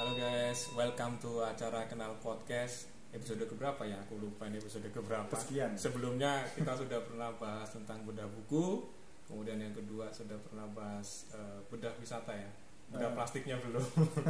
Halo guys, welcome to acara Kenal Podcast. Episode keberapa ya? Aku lupa ini episode keberapa. Sekian. Sebelumnya kita sudah pernah bahas tentang bedah buku. Kemudian yang kedua sudah pernah bahas bedah wisata ya. Bedah plastiknya belum.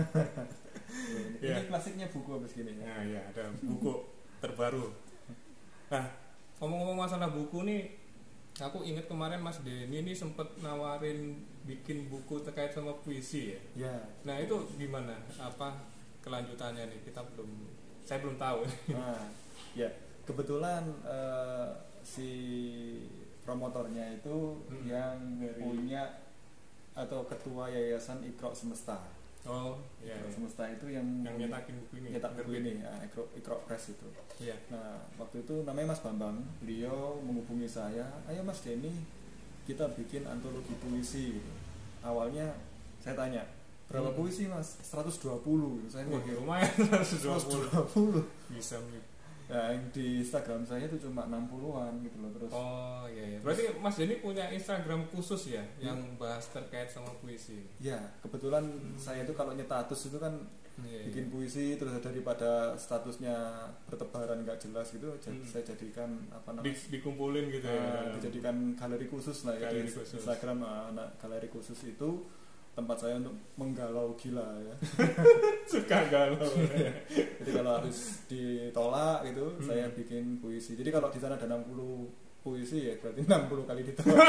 Ini plastiknya buku habis gini ya. Nah ya, ada buku terbaru. Nah, ngomong-ngomong masalah buku nih, aku ingat kemarin Mas Denny ini sempat nawarin bikin buku terkait sama puisi ya. Ya. Nah itu gimana? Apa kelanjutannya nih? Saya belum tahu. Nah, ya kebetulan si promotornya itu yang punya atau ketua yayasan Iqra Semesta. Oh, iya. Iqra Semesta itu yang nyetakin buku ini. nyetak buku ini, ya, Iqra Press itu. Iya. Nah, waktu itu namanya Mas Bambang. Beliau menghubungi saya, "Ayo Mas Denny, kita bikin antologi puisi gitu." Awalnya saya tanya, "Berapa puisi Mas?" 120. Saya lumayan 120. Bisa nih. Nah, yang di Instagram saya itu cuma 60-an gitu loh terus. Oh iya. Berarti Mas Denny punya Instagram khusus ya yang bahas terkait sama puisi. Ya, kebetulan saya itu kalau nyetatus itu kan bikin puisi terus daripada statusnya bertebaran nggak jelas gitu, saya jadikan apa namanya? Dikumpulin gitu ya. Dijadikan galeri khusus lah ya di Instagram. Galeri khusus itu tempat saya untuk menggalau gila ya. Suka galau. Jadi kalau harus ditolak gitu, saya bikin puisi. Jadi kalau di sana ada 60 puisi ya berarti 60 kali ditolak.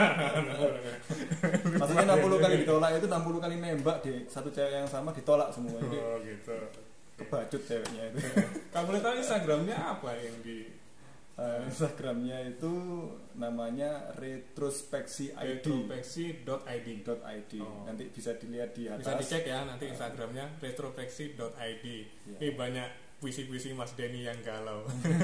Maksudnya 60 kali ditolak itu 60 kali nembak di satu cewek yang sama ditolak semua. Jadi oh gitu. Kebacut ceweknya itu. Kamu lihat Instagramnya apa yang di Instagramnya itu namanya retrospeksi.id. retrospeksi.id. Oh. Nanti bisa dilihat di atas. Bisa dicek ya nanti Instagramnya retrospeksi.id. Ya. Ini banyak puisi-puisi Mas Denny yang galau.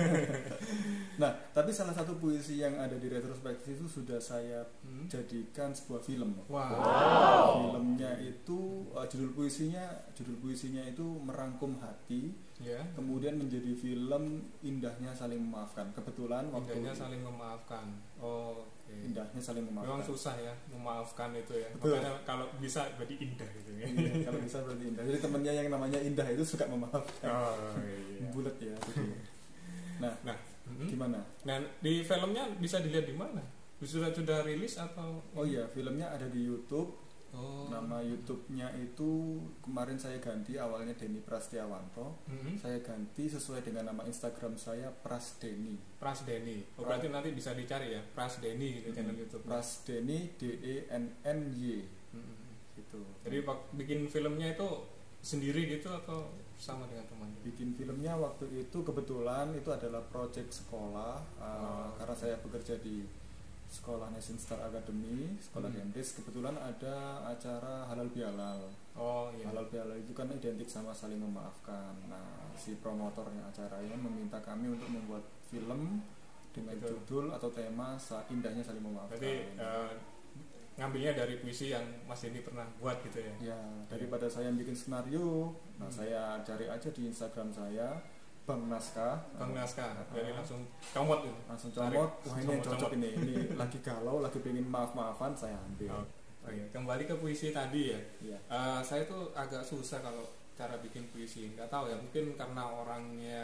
Nah, tapi salah satu puisi yang ada di retrospeksi itu sudah saya jadikan sebuah film. Wow. Filmnya itu judul puisinya itu Merangkum Hati. Ya. Kemudian menjadi film Indahnya Saling Memaafkan. Kebetulan waktu Indahnya saling memaafkan. Oh, okay. Indahnya Saling Memaafkan. Memang susah ya memaafkan itu ya. Betul. Makanya kalau bisa berarti indah gitu ya. Iya, kalau bisa berarti indah. Jadi temennya yang namanya Indah itu suka memaafkan. Oh iya. Bulet ya. Nah, gimana? Nah, di filmnya bisa dilihat di mana? Sudah rilis atau? Oh iya, filmnya ada di YouTube. Oh. Nama YouTube-nya itu kemarin saya ganti, awalnya Denny Prastiawanto. Saya ganti sesuai dengan nama Instagram saya Prasdenny. Prasdenny. Oh, berarti nanti bisa dicari ya, Prasdenny gitu channel YouTube. Prasdenny DENNY. Gitu. Jadi bikin filmnya itu sendiri gitu atau sama dengan teman? Bikin filmnya waktu itu kebetulan itu adalah proyek sekolah karena saya bekerja di Sekolah Nation Star Academy, sekolah Gendis. Kebetulan ada acara halal bihalal. Oh iya. Halal bihalal itu kan identik sama saling memaafkan. Nah, si promotornya acaranya meminta kami untuk membuat film dengan judul atau tema Indahnya Saling Memaafkan. Jadi ngambilnya dari puisi yang Mas Denny pernah buat gitu ya? Ya, daripada saya bikin skenario, saya cari aja di Instagram saya Bang Naskah. Jadi langsung comot gitu. Langsung comot. Wah, ini yang cocok ini. Ini lagi galau, lagi pengen maaf-maafan, saya ambil. Oh iya. Kembali ke puisi tadi ya. Iya. Saya tuh agak susah kalau cara bikin puisi. Nggak tahu ya, mungkin karena orangnya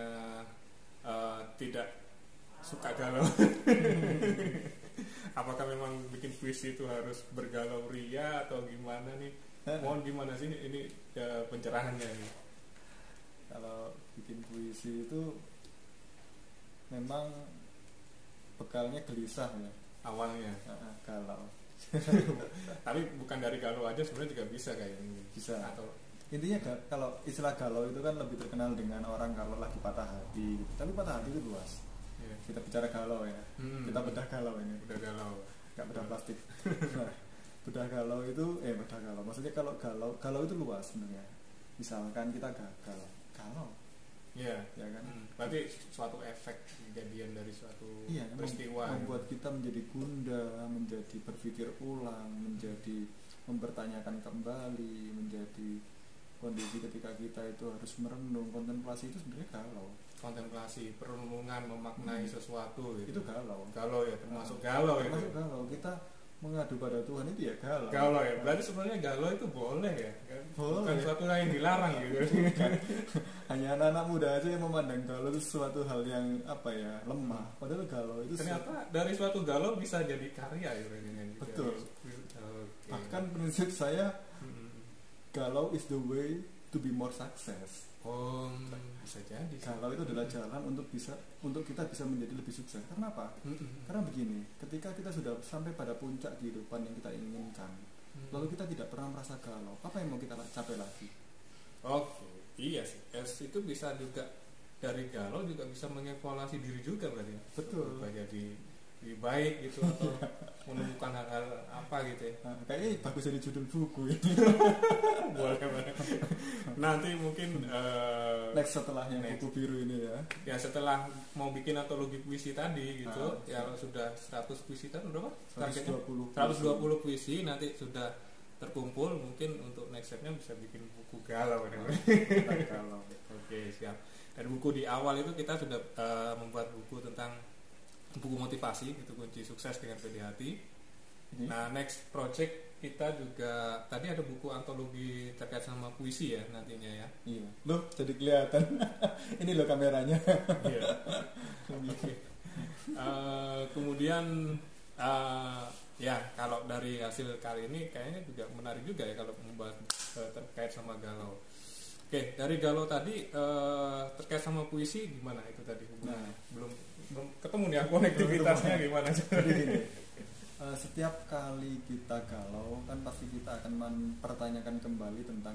tidak suka galau. Apakah memang bikin puisi itu harus bergalau ria atau gimana nih? Mohon gimana sih ini pencerahannya nih? Kalau bikin puisi itu memang bekalnya gelisah ya awalnya. Galau. Tapi bukan dari galau aja, sebenarnya juga bisa kayak ini. Bisa. Atau intinya kalau istilah galau itu kan lebih terkenal dengan orang kalau lagi patah hati. Tapi patah hati itu luas. Yeah. Kita bicara galau ya. Kita bedah galau ini. Bedah galau. Gak bedah plastik. Nah, bedah galau itu bedah galau. Maksudnya kalau galau itu luas sebenarnya. Misalkan kita galau. Iya, ya kan? Berarti suatu efek kejadian dari suatu peristiwa membuat kita menjadi gundah, menjadi berpikir ulang, menjadi mempertanyakan kembali, menjadi kondisi ketika kita itu harus merenung. Kontemplasi itu sebenarnya galau. Kontemplasi, perenungan, memaknai sesuatu gitu. Itu galau ya, termasuk galau ya. Termasuk galau. Kita mengadu pada Tuhan itu ya galau. Galau ya, berarti sebenarnya galau itu boleh ya, kan? Boleh. Bukan suatu hal yang dilarang gitu. Hanya anak-anak muda aja yang memandang galau itu suatu hal yang apa ya, lemah. Padahal galau itu Ternyata dari suatu galau bisa jadi karya ya ini. betul. Okay. Bahkan prinsip saya galau is the way to be more success. Oh, bisa jadi. Galau itu adalah jalan untuk kita bisa menjadi lebih sukses. Karena apa? Karena begini, ketika kita sudah sampai pada puncak kehidupan yang kita inginkan, lalu kita tidak pernah merasa galau, apa yang mau kita capai lagi? Oke, iya sih. Itu bisa juga dari galau juga bisa mengevaluasi diri juga berarti. Betul. Supaya jadi lebih baik gitu atau menemukan hal-hal apa gitu ya. Nah, kayaknya bagus jadi judul buku ini. Boleh. Nanti mungkin Next setelahnya buku biru ini ya. Ya setelah mau bikin antologi puisi tadi gitu, ya sudah 100 puisi tadi berapa? Targetnya 120 puisi nanti sudah terkumpul, mungkin untuk next step-nya bisa bikin buku galau kan. Galau. Oke, siap. Dari buku di awal itu kita sudah membuat buku tentang buku motivasi, itu kunci sukses dengan pede hati. Nah, next project kita juga tadi ada buku antologi terkait sama puisi ya nantinya ya. Iya. Loh, jadi kelihatan. Ini loh kameranya. Iya. Kemudian ya kalau dari hasil kali ini kayaknya juga menarik juga ya kalau membahas terkait sama galau. Oke, dari galau tadi terkait sama puisi gimana itu tadi? Nah, belum ketemu nih konektivitasnya gimana? Jadi gini, setiap kali kita galau kan pasti kita akan mempertanyakan kembali tentang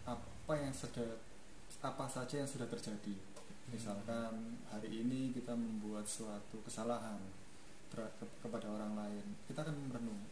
apa saja yang sudah terjadi. Misalkan hari ini kita membuat suatu kesalahan kepada orang lain, kita akan merenung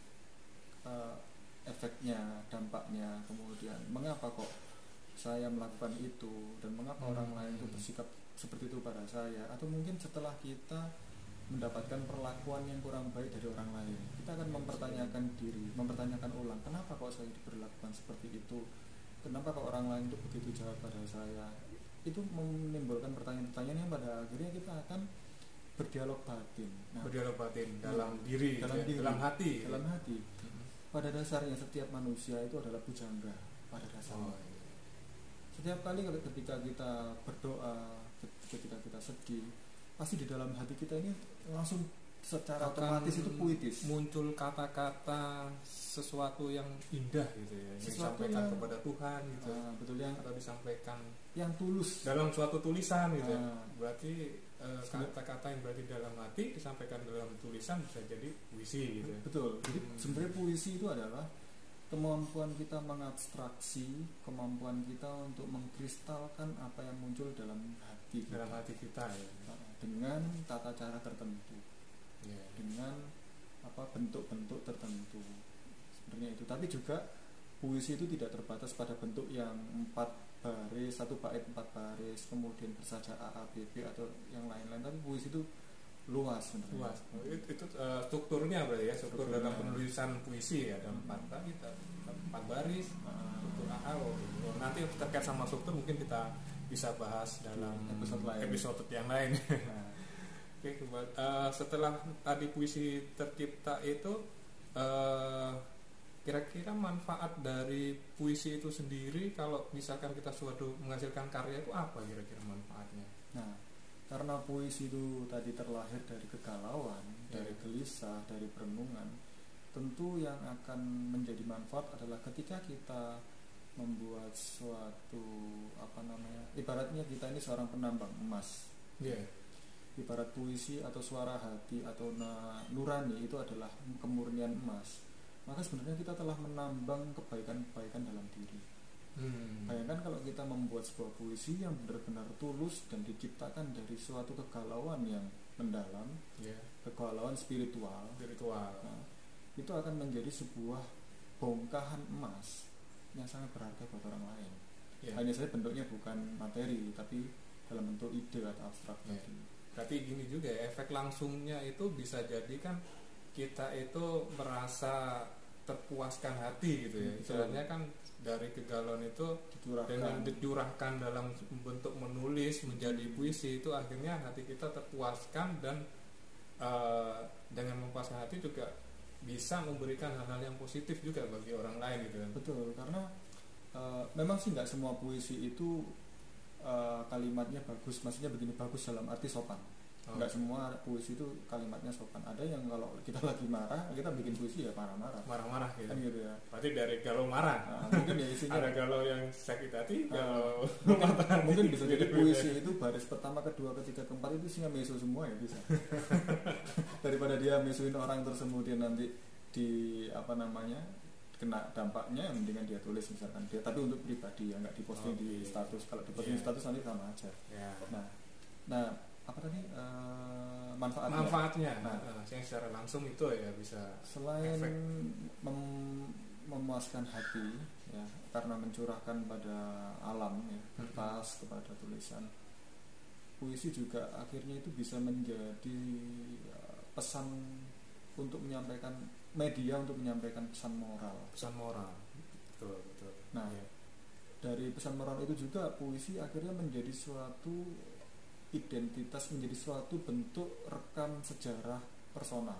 efeknya, dampaknya, kemudian mengapa kok saya melakukan itu dan mengapa orang lain itu bersikap seperti itu pada saya, atau mungkin setelah kita mendapatkan perlakuan yang kurang baik dari orang lain, kita akan mempertanyakan ulang, kenapa kok saya diperlakukan seperti itu, kenapa kok orang lain itu begitu jahat pada saya. Itu menimbulkan pertanyaan-pertanyaan yang pada akhirnya kita akan berdialog batin. Nah, berdialog batin dalam diri, dalam hati. Pada dasarnya setiap manusia itu adalah pujangga pada dasarnya. Setiap kali ketika kita berdoa, ketika kita sedih, pasti di dalam hati kita ini langsung secara otomatis itu puitis. Muncul kata-kata sesuatu yang indah gitu ya, yang disampaikan kepada Tuhan gitu. Betul, atau disampaikan yang tulus dalam suatu tulisan gitu. Berarti kata-kata yang berarti dalam hati disampaikan dalam tulisan bisa jadi puisi gitu. Betul. Jadi sebenarnya puisi itu adalah kemampuan kita mengabstraksi, kemampuan kita untuk mengkristalkan apa yang muncul dalam hati kita ya. Dengan tata cara tertentu, dengan bentuk-bentuk tertentu. Sebenarnya itu. Tapi juga puisi itu tidak terbatas pada bentuk yang 4 baris, 1 bait 4 baris, kemudian bersaja A A B B atau yang lain-lain. Tapi puisi itu luas sebenarnya. Luas. Itu strukturnya berarti ya, struktur dalam penulisan puisi ya, ada 4 baris, struktur A. Nanti terkait sama struktur mungkin kita bisa bahas dalam episode yang lain. Oke, setelah tadi puisi tercipta itu, kira-kira manfaat dari puisi itu sendiri kalau misalkan kita suatu menghasilkan karya itu apa kira-kira manfaatnya? Nah, karena puisi itu tadi terlahir dari kegalauan, dari gelisah, dari perenungan, tentu yang akan menjadi manfaat adalah ketika kita membuat suatu ibaratnya kita ini seorang penambang emas. Ibarat puisi atau suara hati atau nurani itu adalah kemurnian emas. Maka sebenarnya kita telah menambang kebaikan-kebaikan dalam diri. Bayangkan kalau kita membuat sebuah puisi yang benar-benar tulus dan diciptakan dari suatu kegalauan yang mendalam, kegalauan spiritual. Nah, itu akan menjadi sebuah bongkahan emas yang sangat berharga buat orang lain. Hanya saja bentuknya bukan materi, tapi dalam bentuk ide atau abstrak. Berarti gini juga ya, efek langsungnya itu bisa jadi kan kita itu merasa terpuaskan hati gitu ya. Istilahnya kan dari kegalauan itu dengan dicurahkan dalam bentuk menulis menjadi puisi, itu akhirnya hati kita terpuaskan dan dengan memuaskan hati juga bisa memberikan hal-hal yang positif juga bagi orang lain gitu kan. Betul, karena memang sih nggak semua puisi itu kalimatnya bagus, maksudnya begini, bagus dalam arti sopan. Nggak semua puisi itu kalimatnya sopan. Ada yang kalau kita lagi marah, kita bikin puisi ya marah-marah gitu. Kan gitu ya. Berarti dari galau marah. Mungkin ya isinya ada galau yang sakit hati, galau mungkin bisa jadi puisi itu baris pertama, kedua, ketiga, keempat itu isinya meso semua ya bisa. Daripada dia mesoin orang terus kemudian nanti di kena dampaknya, mendingan dia tulis misalkan dia, tapi untuk pribadi ya, nggak diposting di status. Kalau diposting di status nanti sama aja. Nah apa tadi manfaatnya. Yang secara langsung itu ya bisa selain memuaskan hati ya, karena mencurahkan pada alam ya, kertas kepada tulisan, puisi juga akhirnya itu bisa menjadi pesan untuk menyampaikan, media untuk menyampaikan pesan moral. Betul. Nah dari pesan moral itu juga puisi akhirnya menjadi suatu identitas, menjadi suatu bentuk rekam sejarah personal.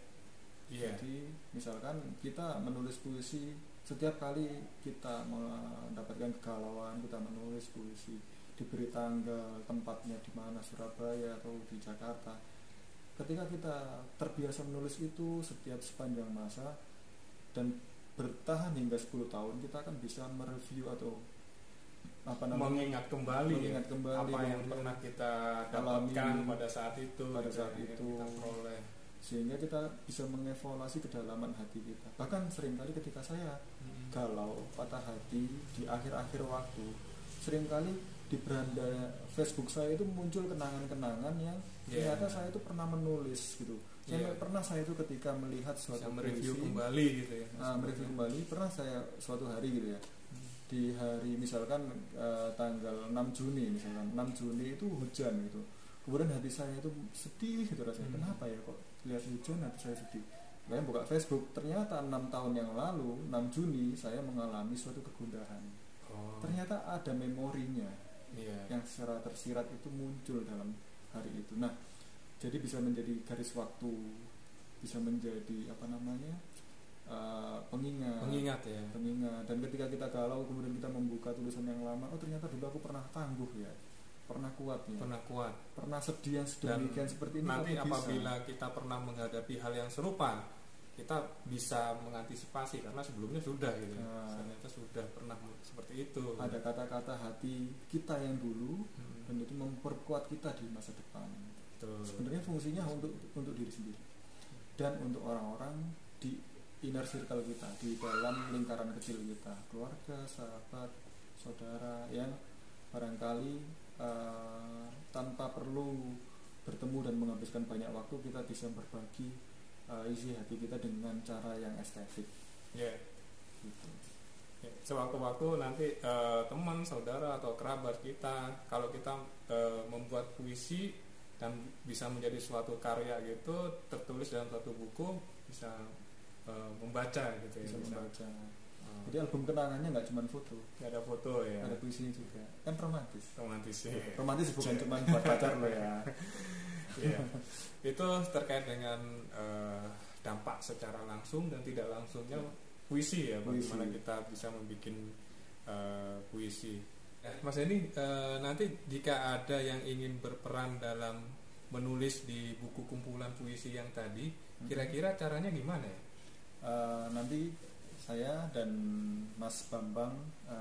Jadi misalkan kita menulis puisi, setiap kali kita mendapatkan kegalauan, kita menulis puisi, diberi tanggal, tempatnya di mana, Surabaya atau di Jakarta. Ketika kita terbiasa menulis itu sepanjang masa dan bertahan hingga 10 tahun, kita akan bisa mereview atau mengingat kembali apa yang pernah kita dapatkan pada saat itu, kita peroleh, sehingga kita bisa mengevaluasi kedalaman hati kita. Bahkan seringkali ketika saya galau, patah hati di akhir-akhir waktu, seringkali di beranda Facebook saya itu muncul kenangan-kenangan yang ternyata saya itu pernah menulis gitu. Pernah saya itu ketika melihat suatu mereview kembali gitu ya. Mereview kembali, pernah saya suatu hari gitu ya, di hari misalkan tanggal 6 Juni misalkan, 6 Juni itu hujan gitu, kemudian hati saya itu sedih gitu rasanya. Kenapa ya kok lihat hujan hati saya sedih? Saya buka Facebook, ternyata 6 tahun yang lalu 6 Juni saya mengalami suatu kegundahan. Ternyata ada memorinya yang secara tersirat itu muncul dalam hari itu. Nah jadi bisa menjadi garis waktu, bisa menjadi pengingat. Dan ketika kita galau kemudian kita membuka tulisan yang lama, oh ternyata dulu aku pernah tangguh ya, pernah kuat, pernah sedih yang sedemikian seperti ini. Nanti apabila kita pernah menghadapi hal yang serupa, kita bisa mengantisipasi karena sebelumnya sudah gitu. Ternyata sudah pernah seperti itu. Ada kata-kata hati kita yang dulu dan itu memperkuat kita di masa depan. Sebenarnya fungsinya untuk diri sendiri dan untuk orang-orang di inner circle kita, di dalam lingkaran kecil kita, keluarga, sahabat, saudara, yang barangkali tanpa perlu bertemu dan menghabiskan banyak waktu, kita bisa berbagi isi hati kita dengan cara yang estetik. Gitu. Sewaktu-waktu nanti teman, saudara atau kerabat kita, kalau kita membuat puisi dan bisa menjadi suatu karya gitu, tertulis dalam suatu buku, bisa membaca gitu ya. Bisa membaca. Jadi album kenangannya nggak cuma foto, ada foto ya, ada puisinya juga. Kan romantis ya. Romantis bukan cuma buat pacar lo ya. Itu terkait dengan dampak secara langsung dan tidak langsungnya puisi ya, bagaimana kita bisa membuat puisi. Mas ini nanti jika ada yang ingin berperan dalam menulis di buku kumpulan puisi yang tadi, kira-kira caranya gimana ya? Nanti saya dan Mas Bambang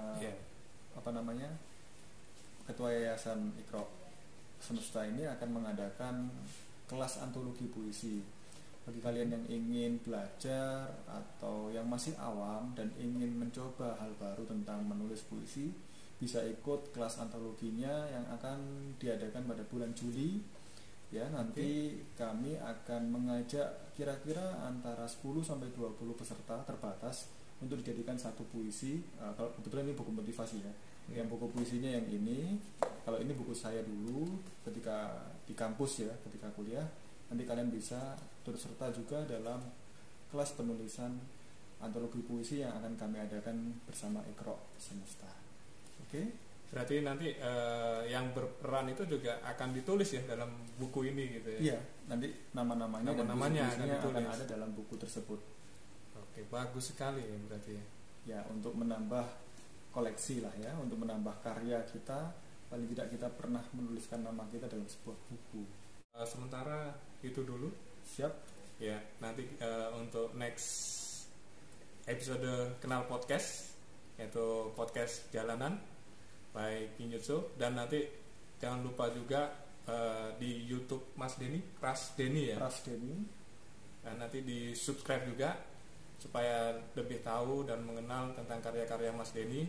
Ketua Yayasan Iqra Semesta ini akan mengadakan kelas antologi puisi. Bagi kalian yang ingin belajar atau yang masih awam dan ingin mencoba hal baru tentang menulis puisi, bisa ikut kelas antologinya yang akan diadakan pada bulan Juli. Ya, nanti kami akan mengajak kira-kira antara 10 sampai 20 peserta terbatas untuk dijadikan satu puisi. Kalau kebetulan ini buku motivasi ya. Yang buku puisinya yang ini, kalau ini buku saya dulu ketika di kampus ya, ketika kuliah. Nanti kalian bisa turut serta juga dalam kelas penulisan antologi puisi yang akan kami adakan bersama Iqra Semesta. Oke? Berarti nanti yang berperan itu juga akan ditulis ya dalam buku ini gitu ya. Iya, nanti nama-namanya akan ada dalam buku tersebut. Oke, bagus sekali ya berarti. Ya, untuk menambah koleksi lah ya, untuk menambah karya kita, paling tidak kita pernah menuliskan nama kita dalam sebuah buku. Sementara itu dulu. Siap. Ya, nanti untuk next episode Kenal Podcast, yaitu podcast jalanan by Kinyutsu, dan nanti jangan lupa juga di YouTube Mas Denny, Pras Denny ya. Pras Denny. Dan nanti di subscribe juga supaya lebih tahu dan mengenal tentang karya-karya Mas Denny.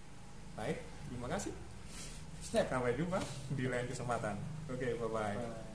Baik, terima kasih. Sampai jumpa di lain kesempatan. Oke, bye-bye.